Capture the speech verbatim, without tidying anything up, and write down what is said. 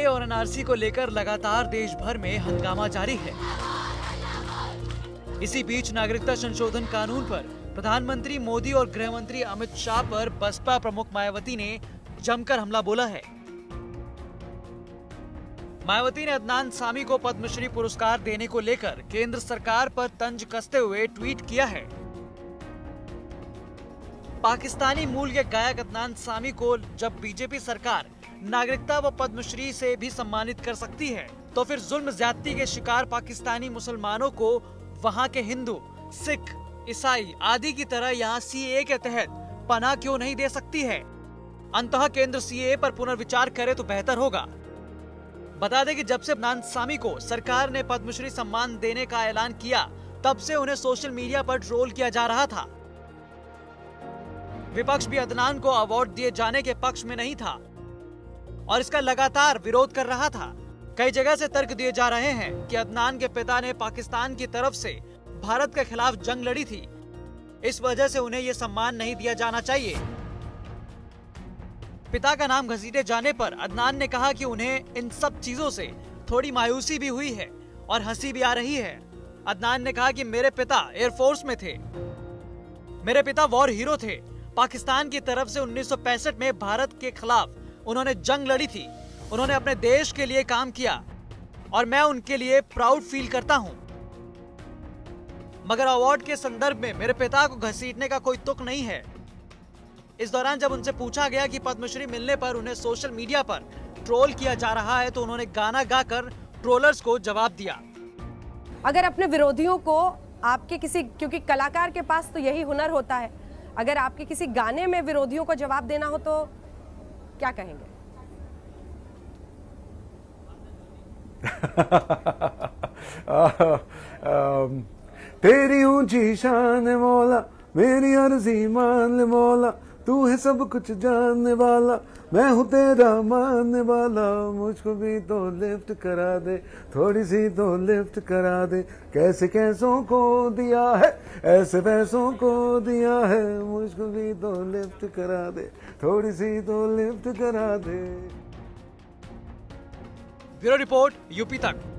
और एनआरसी को लेकर लगातार देश भर में हंगामा जारी है। इसी बीच नागरिकता संशोधन कानून पर प्रधानमंत्री मोदी और गृह मंत्री अमित शाह पर बसपा प्रमुख मायावती ने जमकर हमला बोला है। मायावती ने अदनान सामी को पद्मश्री पुरस्कार देने को लेकर केंद्र सरकार पर तंज कसते हुए ट्वीट किया है। पाकिस्तानी मूल के गायक अदनान सामी को जब बीजेपी सरकार नागरिकता व पद्मश्री से भी सम्मानित कर सकती है, तो फिर जुल्म ज्यादती के शिकार पाकिस्तानी मुसलमानों को वहां के हिंदू, सिख, ईसाई आदि की तरह यहाँ सीएए के तहत पनाह क्यों नहीं दे सकती है? अंततः केंद्र सीएए पर पुनर्विचार करे तो बेहतर होगा। बता दें कि जब से अदनान सामी को सरकार ने पद्मश्री सम्मान देने का ऐलान किया, तब से उन्हें सोशल मीडिया पर ट्रोल किया जा रहा था। विपक्ष भी अदनान को अवार्ड दिए जाने के पक्ष में नहीं था और इसका लगातार विरोध कर रहा था। कई जगह से तर्क दिए जा रहे हैं कि अदनान के पिता ने पाकिस्तान की तरफ से भारत के खिलाफ जंग लड़ी थी, इस वजह से उन्हें यह सम्मान नहीं दिया जाना चाहिए। पिता का नाम घसीटे जाने पर अदनान ने कहा कि उन्हें इन सब चीजों से थोड़ी मायूसी भी हुई है और हंसी भी आ रही है। अदनान ने कहा कि मेरे पिता एयरफोर्स में थे, मेरे पिता वॉर हीरो थे। पाकिस्तान की तरफ से उन्नीस सौ पैंसठ में भारत के खिलाफ उन्होंने जंग लड़ी थी। उन्होंने अपने देश के लिए काम किया और मैं उनके लिए प्राउड फील करता हूं। मगर अवार्ड के संदर्भ में मेरे पिता को घसीटने का कोई तुक नहीं है। इस दौरान जब उनसे पूछा गया कि पद्मश्री मिलने पर उन्हें सोशल मीडिया पर ट्रोल किया जा रहा है, तो उन्होंने गाना गाकर ट्रोलर्स को जवाब दिया। अगर अपने विरोधियों को आपके किसी, क्योंकि कलाकार के पास तो यही हुनर होता है, अगर आपके किसी गाने में विरोधियों को जवाब देना हो तो क्या कहेंगे? तेरी ऊंची शान मौला, मेरी अर्जी मान ले मौला, तू है सब कुछ जानने वाला, मैं हूँ तेरा मानने वाला, मुझको भी तो लिफ्ट करा दे, थोड़ी सी तो लिफ्ट करा दे, कैसे कैसों को दिया है, ऐसे वैसों को दिया है, मुझको भी तो लिफ्ट करा दे, थोड़ी सी तो लिफ्ट करा दे। ब्यूरो रिपोर्ट, यूपी तक।